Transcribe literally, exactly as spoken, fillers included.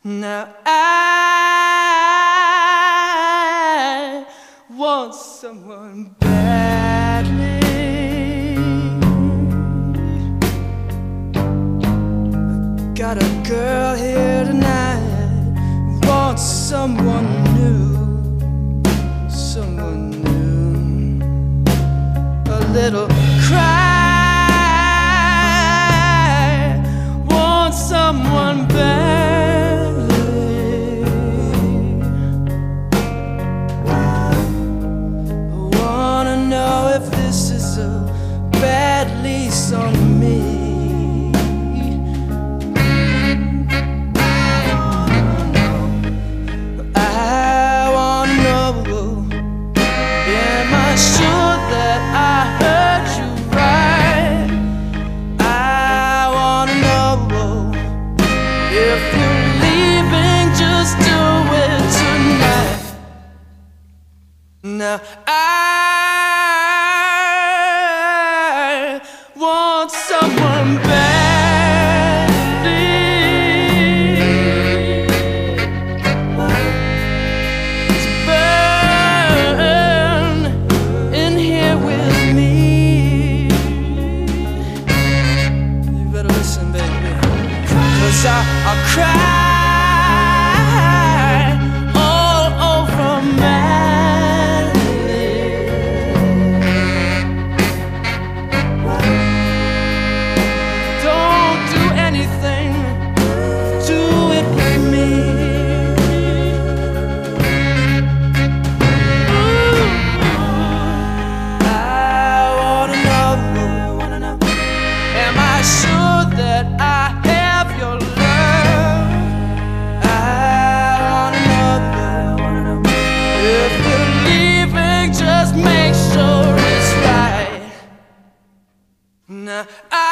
Now I want someone badly. I got a girl here tonight who wants someone new, someone new. A little cry, want someone badly. If this is a bad lease on me, I wanna know, am I sure that I heard you right? I wanna know, if you're leaving, just do it tonight. Now I want someone badly to burn in here with me. You better listen, baby, 'cause I, I'll cry all over madly. Sure that I have your love. I wanna know, if you're leaving, just make sure it's right. Now I